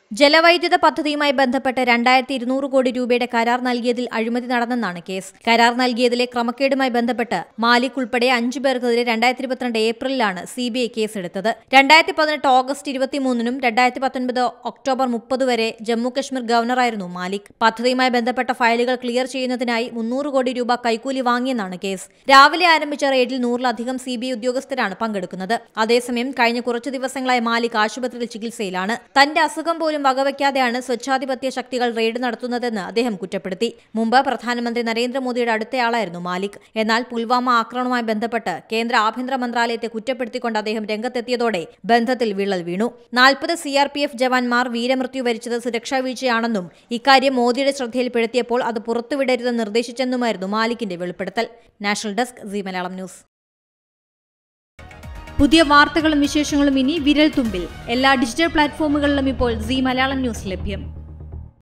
ജലവൈദ്യുത പദ്ധതിയുമായി ബന്ധപ്പെട്ട് 2200 കോടി രൂപയുടെ കരാർ നൽകിയതിൽ അഴിമതി നടന്നെന്നാണ് കേസ്. കരാർ നൽകിയതിലെ ക്രമക്കേടുമായി ബന്ധപ്പെട്ട് മാലിക് ഉൾപ്പെടെ 5 പേർക്കെതിരെ 2022 ഏപ്രിലിലാണ് CBI കേസെടുത്തത്. 2018 ഓഗസ്റ്റ് 23നും 2019 ഒക്ടോബർ 30 വരെ ജമ്മുകശ്മീർ ഗവർണറായിരുന്നു മാലിക്. പദ്ധതിയുമായി ബന്ധപ്പെട്ട ഫയലുകൾ ക്ലിയർ ചെയ്യുന്നതിനായി 300 കോടി രൂപ കൈക്കൂലി വാങ്ങിയെന്നാണ് കേസ്. രാവിലെ ആരംഭിച്ച റെയ്ഡിൽ 100-ലധികം CBI ഉദ്യോഗസ്ഥരാണ് പങ്കെടുക്കുന്നത്. അതേസമയം കഴിഞ്ഞ കുറച്ചു ദിവസങ്ങളായി മാലിക് ആശുപത്രിയിൽ ചികിത്സയിലാണ്. തന്റെ അസുഖം പോലും വകവയ്ക്കാതെയാണ് സ്വച്ഛാധിപത്യ ശക്തികൾ റെയ്ഡ് നടത്തുന്നതെന്ന് അദ്ദേഹം കുറ്റപ്പെടുത്തി. മുമ്പ് പ്രധാനമന്ത്രി നരേന്ദ്രമോദിയുടെ അടുത്തയാളായിരുന്നു മാലിക്. എന്നാൽ പുൽവാമ ആക്രമണവുമായി ബന്ധപ്പെട്ട് കേന്ദ്ര ആഭ്യന്തര മന്ത്രാലയത്തെ കുറ്റപ്പെടുത്തിക്കൊണ്ട് അദ്ദേഹം രംഗത്തെത്തിയതോടെ ബന്ധത്തിൽ വിള്ളൽ വീണു. 40 CRPF ജവാന്മാർ വീരമൃത്യു വരിച്ചത് സുരക്ഷാ വീഴ്ചയാണെന്നും ഇക്കാര്യം മോദിയുടെ ശ്രദ്ധയിൽപ്പെടുത്തിയപ്പോൾ അത് പുറത്തുവിടരുതെന്ന് നിർദ്ദേശിച്ചെന്നുമായിരുന്നു മാലിക്കിന്റെ വെളിപ്പെടുത്തൽ. National desk Zee Malayalam news. പുതിയ വാർത്തകളും വിശേഷങ്ങളും ഇനി വിരൽ തുമ്പിൽ. എല്ലാ ഡിജിറ്റൽ പ്ലാറ്റ്ഫോമുകളിലും ഇപ്പോൾ സി മലയാളം ന്യൂസ് ലഭ്യം.